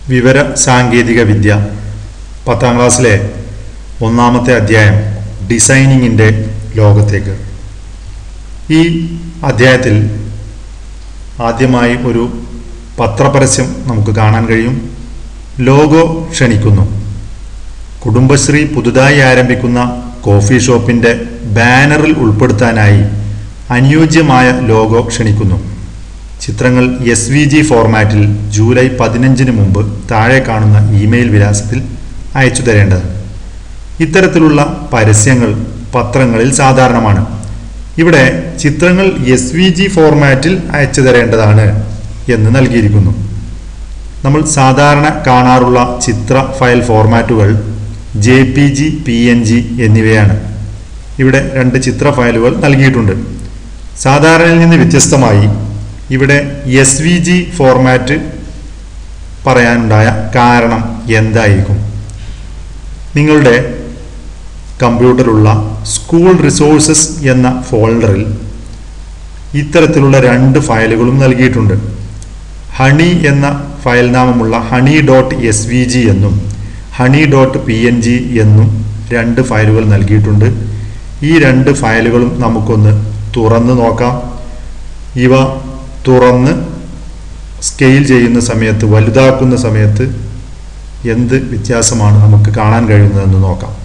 വിവര സാങ്കേതിക വിദ്യ 10ാം ക്ലാസ്സിലെ ഒന്നാമത്തെ അധ്യായം ഡിസൈനിങ്ങിൻ്റെ ലോകത്തേക്ക്. ഈ അധ്യായത്തിൽ ആദ്യമായി ഒരു പത്രപരസ്യം നമുക്ക് കാണാൻ കഴിയും. ലോഗോ ക്ഷണിക്കുന്നു. കുടുംബശ്രീ പുതുതായി ആരംഭിക്കുന്ന കോഫി ഷോപ്പിൻ്റെ ബാനറിൽ ഉൾപ്പെടുത്താനായി അനുയോജ്യമായ ലോഗോ ക്ഷണിക്കുന്നു. ചിത്രങ്ങൾ SVG ഫോർമാറ്റിൽ ജൂലൈ 15 മുമ്പ് താഴെ കാണുന്ന ഇമെയിൽ വിലാസത്തിൽ അയച്ചു തരേണ്ടത്. ഇത്തരത്തിലുള്ള പരസ്യങ്ങൾ പത്രങ്ങളിൽ സാധാരണമാണ്. ഇവിടെ ചിത്രങ്ങൾ SVG ഫോർമാറ്റിൽ അയച്ചു തരേണ്ടതാണ് എന്ന് നൽകിയിരിക്കുന്നു. നമ്മൾ സാധാരണ കാണാറുള്ള ചിത്ര ഫയൽ ഫോർമാറ്റുകൾ JPG, PNG എന്നിവയാണ്. ഇവിടെ 2 ചിത്ര ഫയലുകൾ നൽകിയിട്ടുണ്ട്. സാധാരണയിൽ നിന്ന് വ്യത്യസ്തമായി ഇവിടെ SVG ഫോർമാറ്റ് പറയാനുണ്ടായ കാരണം എന്തായിരിക്കും? നിങ്ങളുടെ കമ്പ്യൂട്ടറിലുള്ള സ്കൂൾ റിസോഴ്സസ് എന്ന ഫോൾഡറിൽ ഇത്തരത്തിലുള്ള 2 ഫയലുകളും നൽകിയിട്ടുണ്ട്. ഹണി എന്ന ഫയൽ നാമമുള്ള honey.svg എന്നും honey.png എന്നും 2 ഫയലുകൾ നൽകിയിട്ടുണ്ട്. ഈ 2 ഫയലുകളും നമുക്കൊന്ന് തുറന്ന് നോക്കാം. ഇവ തുറന്ന് സ്കെയിൽ ചെയ്യുന്ന സമയത്ത്, വലുതാക്കുന്ന സമയത്ത് എന്ത് വ്യത്യാസമാണ് നമുക്ക് കാണാൻ കഴിയുന്നതെന്ന് നോക്കാം.